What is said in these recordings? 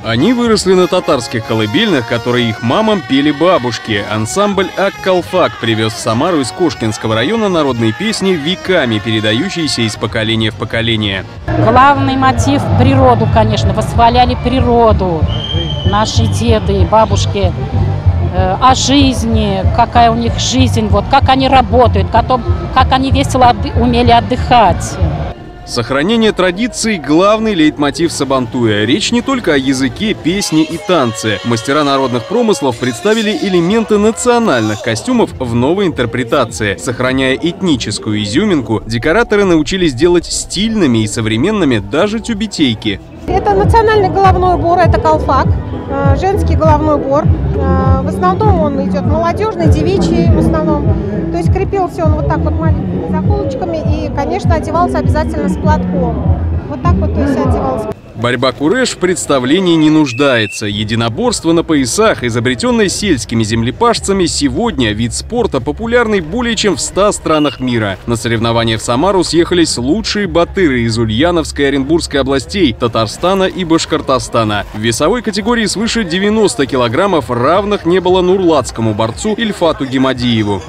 Они выросли на татарских колыбельных, которые их мамам пели бабушки. Ансамбль «Ак-Калфак» привез в Самару из Кошкинского района народные песни, веками передающиеся из поколения в поколение. Главный мотив – природу, конечно. Восхваляли природу. Наши деды, бабушки о жизни, какая у них жизнь, вот, как они работают, как они весело умели отдыхать. Сохранение традиций – главный лейтмотив сабантуя. Речь не только о языке, песне и танце. Мастера народных промыслов представили элементы национальных костюмов в новой интерпретации. Сохраняя этническую изюминку, декораторы научились делать стильными и современными даже тюбетейки. Это национальный головной убор, это колфак, женский головной убор. В основном он идет молодежный, девичий в основном. То есть крепился он вот так вот маленькими заколочками и, конечно, одевался обязательно с платком. Вот так вот, то есть одевался. Борьба куреш в представлении не нуждается. Единоборство на поясах, изобретенное сельскими землепашцами, сегодня вид спорта популярный более чем в 100 странах мира. На соревнования в Самару съехались лучшие батыры из Ульяновской и Оренбургской областей, Татарстана и Башкортостана. В весовой категории свыше 90 килограммов равных не было нурладскому борцу Ильфату Гимадиеву.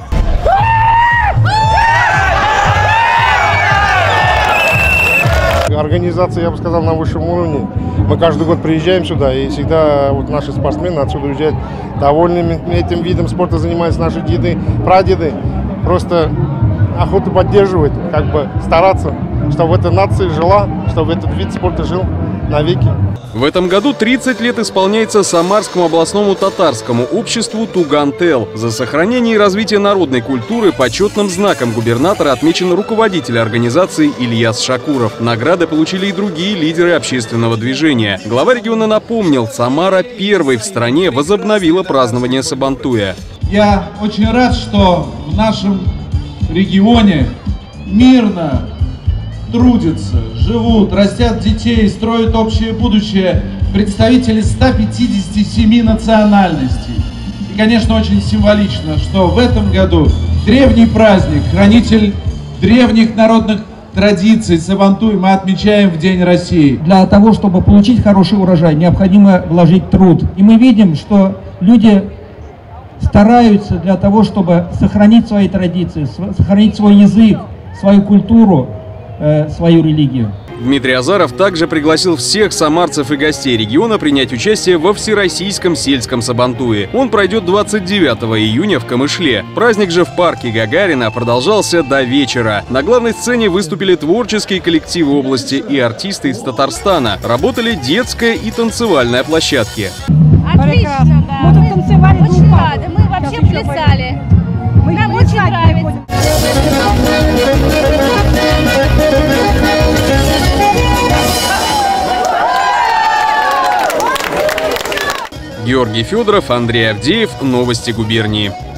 Организация, я бы сказал, на высшем уровне. Мы каждый год приезжаем сюда, и всегда вот наши спортсмены отсюда уезжают довольными этим видом спорта, занимаются наши деды, прадеды. Просто охоту поддерживать, как бы стараться, чтобы эта нация жила, чтобы этот вид спорта жил навеки. В этом году 30 лет исполняется Самарскому областному татарскому обществу «Туган-Тел». За сохранение и развитие народной культуры почетным знаком губернатора отмечен руководитель организации Ильяс Шакуров. Награды получили и другие лидеры общественного движения. Глава региона напомнил, Самара первой в стране возобновила празднование Сабантуя. Я очень рад, что в нашем регионе мирно трудятся, живут, растят детей, строят общее будущее представители 157 национальностей. И, конечно, очень символично, что в этом году древний праздник, хранитель древних народных традиций Сабантуй мы отмечаем в День России. Для того, чтобы получить хороший урожай, необходимо вложить труд. И мы видим, что люди стараются для того, чтобы сохранить свои традиции, сохранить свой язык, свою культуру, свою религию. Дмитрий Азаров также пригласил всех самарцев и гостей региона принять участие во Всероссийском сельском Сабантуе. Он пройдет 29 июня в Камышле. Праздник же в парке Гагарина продолжался до вечера. На главной сцене выступили творческие коллективы области и артисты из Татарстана. Работали детская и танцевальная площадки. Отлично, да. Мы тут танцевали. Очень рады. Мы вообще плясали. Нам очень нравится. Георгий Федоров, Андрей Авдеев. Новости губернии.